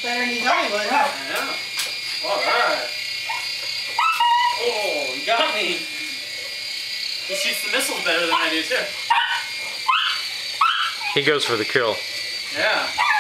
It's better than you thought he would, huh? I know. Alright. Oh, you got me. He shoots the missiles better than I do, too. He goes for the kill. Yeah.